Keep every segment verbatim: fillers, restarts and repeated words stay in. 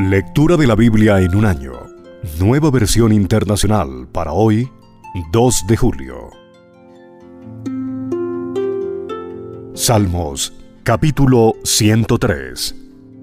Lectura de la Biblia en un año. Nueva versión internacional para hoy, dos de julio. Salmos, capítulo ciento tres.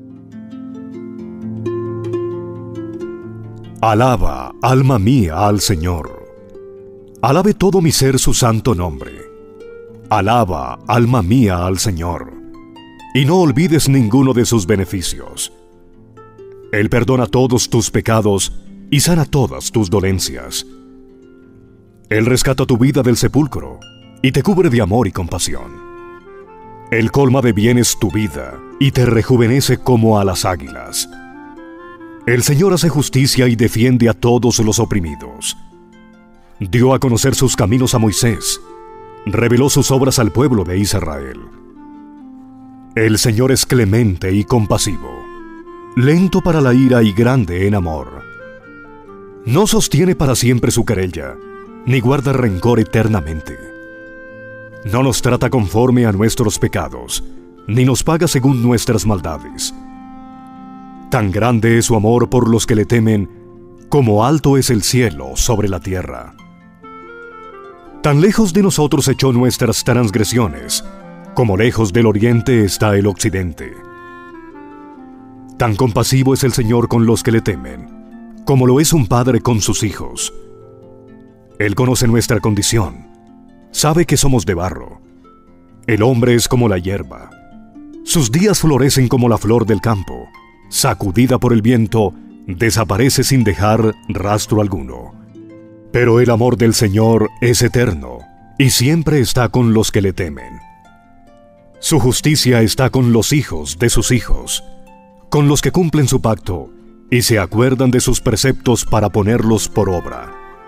Alaba, alma mía, al Señor. Alabe todo mi ser su santo nombre. Alaba, alma mía, al Señor. Y no olvides ninguno de sus beneficios. Él perdona todos tus pecados y sana todas tus dolencias. Él rescata tu vida del sepulcro y te cubre de amor y compasión. Él colma de bienes tu vida y te rejuvenece como a las águilas. El Señor hace justicia y defiende a todos los oprimidos. Dio a conocer sus caminos a Moisés, reveló sus obras al pueblo de Israel. El Señor es clemente y compasivo, lento para la ira y grande en amor. No sostiene para siempre su querella, ni guarda rencor eternamente. No nos trata conforme a nuestros pecados, ni nos paga según nuestras maldades. Tan grande es su amor por los que le temen, como alto es el cielo sobre la tierra. Tan lejos de nosotros echó nuestras transgresiones, como lejos del oriente está el occidente. Tan compasivo es el Señor con los que le temen, como lo es un padre con sus hijos. Él conoce nuestra condición, sabe que somos de barro. El hombre es como la hierba. Sus días florecen como la flor del campo. Sacudida por el viento, desaparece sin dejar rastro alguno. Pero el amor del Señor es eterno, y siempre está con los que le temen. Su justicia está con los hijos de sus hijos, con los que cumplen su pacto y se acuerdan de sus preceptos para ponerlos por obra.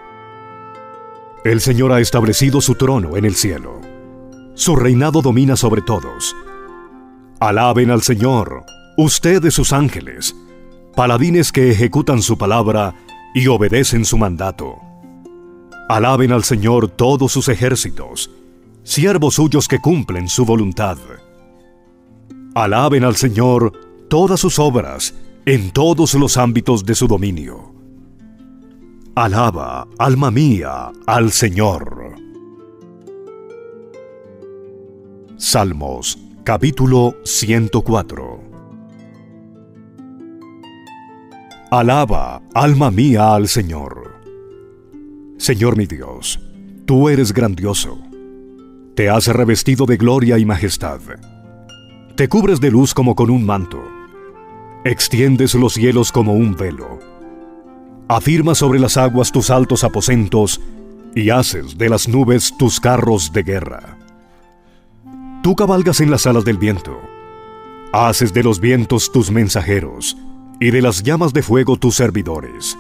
El Señor ha establecido su trono en el cielo. Su reinado domina sobre todos. Alaben al Señor, ustedes sus ángeles, paladines que ejecutan su palabra y obedecen su mandato. Alaben al Señor todos sus ejércitos, siervos suyos que cumplen su voluntad. Alaben al Señor todas sus obras en todos los ámbitos de su dominio. Alaba, alma mía, al Señor. Salmos, capítulo ciento cuatro. Alaba, alma mía, al Señor. Señor mi Dios, tú eres grandioso. Te has revestido de gloria y majestad. Te cubres de luz como con un manto. Extiendes los cielos como un velo. Afirmas sobre las aguas tus altos aposentos y haces de las nubes tus carros de guerra. Tú cabalgas en las alas del viento. Haces de los vientos tus mensajeros y de las llamas de fuego tus servidores.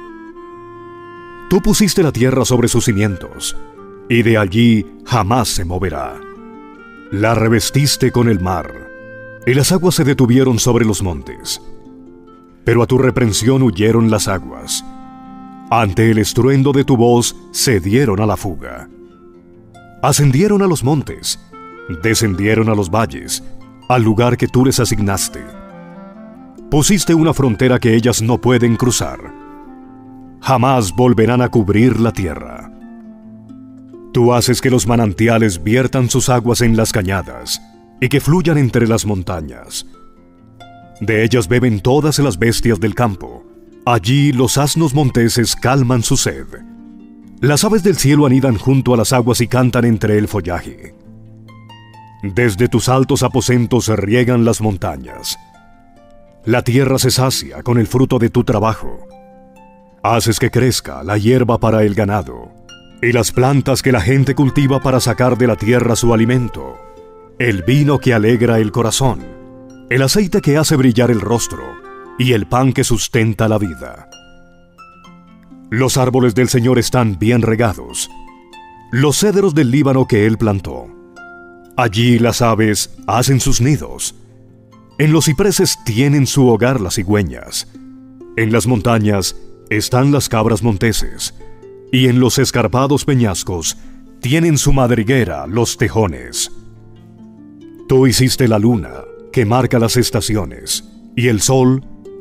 Tú pusiste la tierra sobre sus cimientos, y de allí jamás se moverá. La revestiste con el mar, y las aguas se detuvieron sobre los montes. Pero a tu reprensión huyeron las aguas. Ante el estruendo de tu voz se dieron a la fuga. Ascendieron a los montes, descendieron a los valles, al lugar que tú les asignaste. Pusiste una frontera que ellas no pueden cruzar. Jamás volverán a cubrir la tierra. Tú haces que los manantiales viertan sus aguas en las cañadas y que fluyan entre las montañas. De ellas beben todas las bestias del campo. Allí los asnos monteses calman su sed. Las aves del cielo anidan junto a las aguas y cantan entre el follaje. Desde tus altos aposentos se riegan las montañas. La tierra se sacia con el fruto de tu trabajo. Haces que crezca la hierba para el ganado y las plantas que la gente cultiva para sacar de la tierra su alimento, el vino que alegra el corazón, el aceite que hace brillar el rostro y el pan que sustenta la vida. Los árboles del Señor están bien regados, los cedros del Líbano que Él plantó. Allí las aves hacen sus nidos. En los cipreses tienen su hogar las cigüeñas. En las montañas están las cabras monteses, y en los escarpados peñascos tienen su madriguera los tejones. Tú hiciste la luna, que marca las estaciones, y el sol,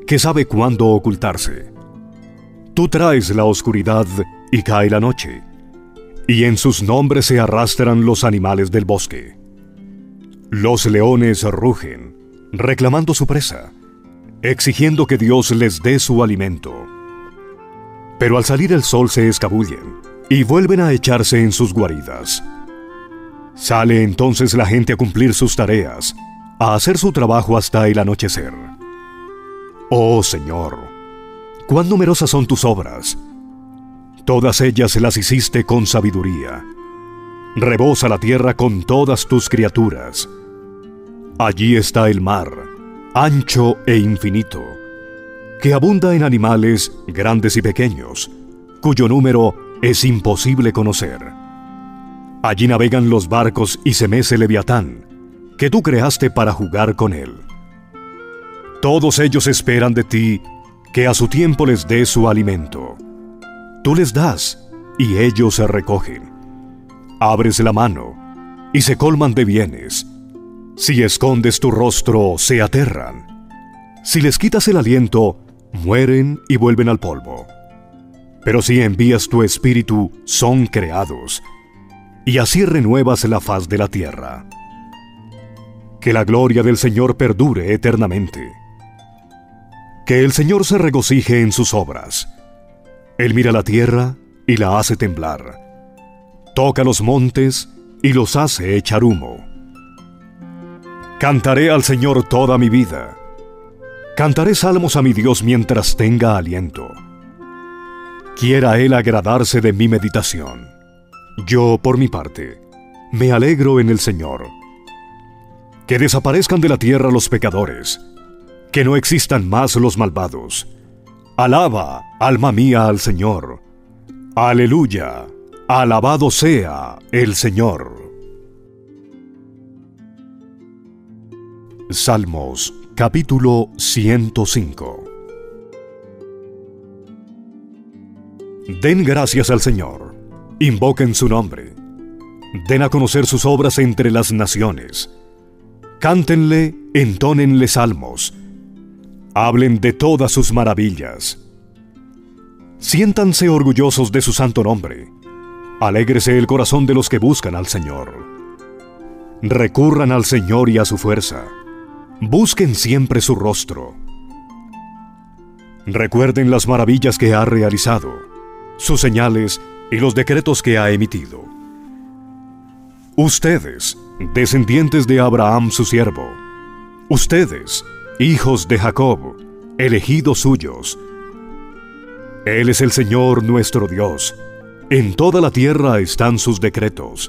que sabe cuándo ocultarse. Tú traes la oscuridad y cae la noche, y en sus nombres se arrastran los animales del bosque. Los leones rugen, reclamando su presa, exigiendo que Dios les dé su alimento. Pero al salir el sol se escabullen y vuelven a echarse en sus guaridas. Sale entonces la gente a cumplir sus tareas, a hacer su trabajo hasta el anochecer. Oh Señor, cuán numerosas son tus obras. Todas ellas las hiciste con sabiduría. Rebosa la tierra con todas tus criaturas. Allí está el mar, ancho e infinito, que abunda en animales grandes y pequeños, cuyo número es imposible conocer. Allí navegan los barcos y se mece Leviatán, que tú creaste para jugar con él. Todos ellos esperan de ti que a su tiempo les dé su alimento. Tú les das, y ellos se recogen. Abres la mano, y se colman de bienes. Si escondes tu rostro, se aterran. Si les quitas el aliento, mueren y vuelven al polvo. Pero si envías tu espíritu, son creados, y así renuevas la faz de la tierra. Que la gloria del Señor perdure eternamente. Que el Señor se regocije en sus obras. Él mira la tierra y la hace temblar. Toca los montes y los hace echar humo. Cantaré al Señor toda mi vida. Cantaré salmos a mi Dios mientras tenga aliento. Quiera Él agradarse de mi meditación. Yo, por mi parte, me alegro en el Señor. Que desaparezcan de la tierra los pecadores, que no existan más los malvados. Alaba, alma mía, al Señor. Aleluya, alabado sea el Señor. Salmos, capítulo ciento cinco. Den gracias al Señor, invoquen su nombre, den a conocer sus obras entre las naciones. Cántenle, entónenle salmos, hablen de todas sus maravillas. Siéntanse orgullosos de su santo nombre, alégrese el corazón de los que buscan al Señor. Recurran al Señor y a su fuerza, busquen siempre su rostro. Recuerden las maravillas que ha realizado, sus señales y los decretos que ha emitido. Ustedes, descendientes de Abraham su siervo, ustedes, hijos de Jacob, elegidos suyos. Él es el Señor nuestro Dios, en toda la tierra están sus decretos.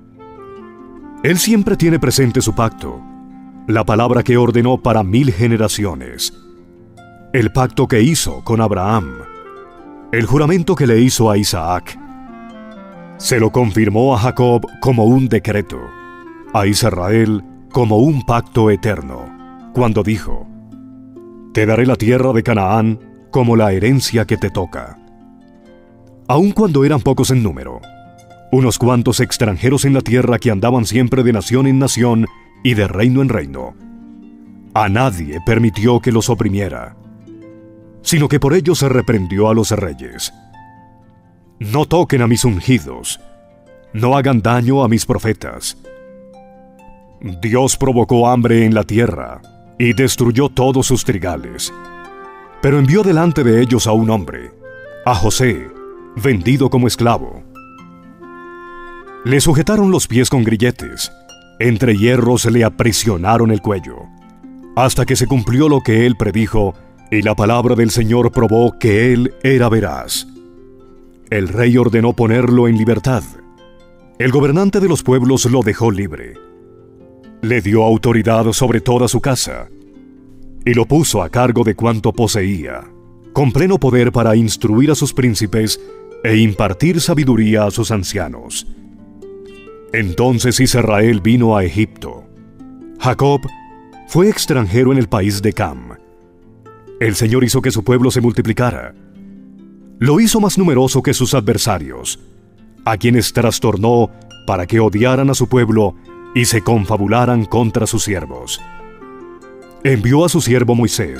Él siempre tiene presente su pacto, la palabra que ordenó para mil generaciones, el pacto que hizo con Abraham, el juramento que le hizo a Isaac. Se lo confirmó a Jacob como un decreto, a Israel como un pacto eterno, cuando dijo: Te daré la tierra de Canaán como la herencia que te toca. Aun cuando eran pocos en número, unos cuantos extranjeros en la tierra que andaban siempre de nación en nación y de reino en reino, a nadie permitió que los oprimiera, sino que por ello se reprendió a los reyes. No toquen a mis ungidos, no hagan daño a mis profetas. Dios provocó hambre en la tierra y destruyó todos sus trigales, pero envió delante de ellos a un hombre, a José, vendido como esclavo. Le sujetaron los pies con grilletes, entre hierros le aprisionaron el cuello, hasta que se cumplió lo que él predijo, y la palabra del Señor probó que él era veraz. El rey ordenó ponerlo en libertad. El gobernante de los pueblos lo dejó libre. Le dio autoridad sobre toda su casa, y lo puso a cargo de cuanto poseía, con pleno poder para instruir a sus príncipes e impartir sabiduría a sus ancianos. Entonces Israel vino a Egipto. Jacob fue extranjero en el país de Cam. El Señor hizo que su pueblo se multiplicara. Lo hizo más numeroso que sus adversarios, a quienes trastornó para que odiaran a su pueblo y se confabularan contra sus siervos. Envió a su siervo Moisés,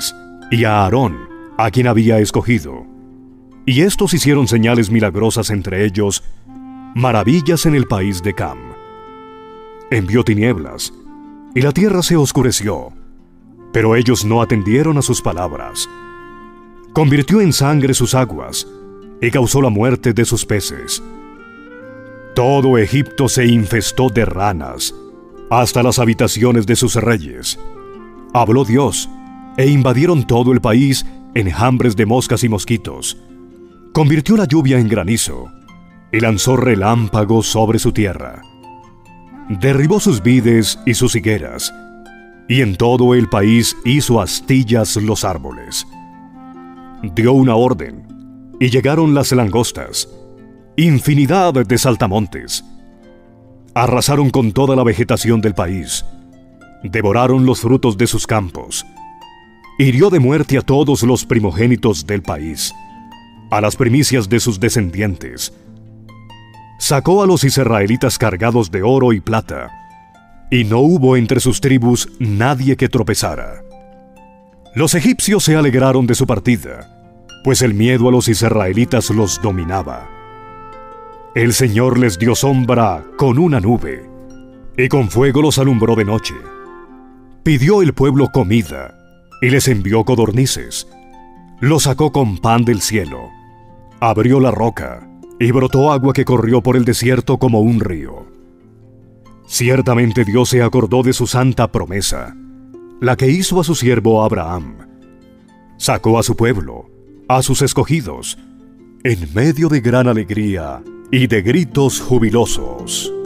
y a Aarón, a quien había escogido. Y estos hicieron señales milagrosas entre ellos, maravillas en el país de Cam. Envió tinieblas, y la tierra se oscureció, pero ellos no atendieron a sus palabras. Convirtió en sangre sus aguas, y causó la muerte de sus peces. Todo Egipto se infestó de ranas, hasta las habitaciones de sus reyes. Habló Dios, e invadieron todo el país enjambres de moscas y mosquitos. Convirtió la lluvia en granizo, y lanzó relámpagos sobre su tierra. Derribó sus vides y sus higueras, y en todo el país hizo astillas los árboles. Dio una orden, y llegaron las langostas, infinidad de saltamontes. Arrasaron con toda la vegetación del país, devoraron los frutos de sus campos. Hirió de muerte a todos los primogénitos del país, a las primicias de sus descendientes. Sacó a los israelitas cargados de oro y plata, y no hubo entre sus tribus nadie que tropezara. Los egipcios se alegraron de su partida, pues el miedo a los israelitas los dominaba. El Señor les dio sombra con una nube, y con fuego los alumbró de noche. Pidió el pueblo comida, y les envió codornices. Los sacó con pan del cielo. Abrió la roca, y brotó agua que corrió por el desierto como un río. Ciertamente Dios se acordó de su santa promesa, la que hizo a su siervo Abraham. Sacó a su pueblo, a sus escogidos, en medio de gran alegría y de gritos jubilosos.